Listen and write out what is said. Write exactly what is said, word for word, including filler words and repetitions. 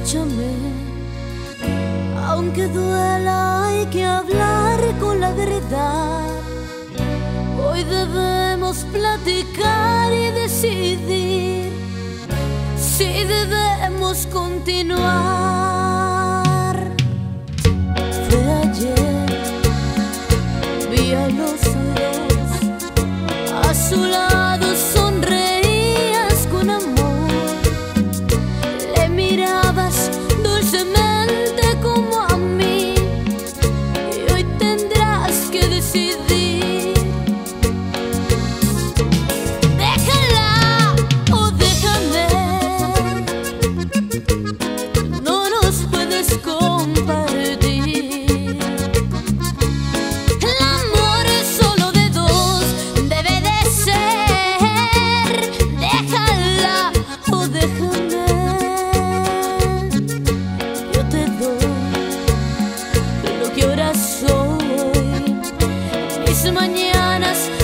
escúchame, aunque duela hay que hablar con la verdad. Hoy debemos platicar y decidir si debemos continuar. Fue ayer, vi a los dos a su lado, sonreías con amor, le mirabas dulcemente como a mí, y hoy tendrás que decidir. Déjala o déjame, no nos puedes compartir. El amor es solo de dos, debe de ser. Déjala o déjame, yo te doy lo que ahora soy, mis mañanas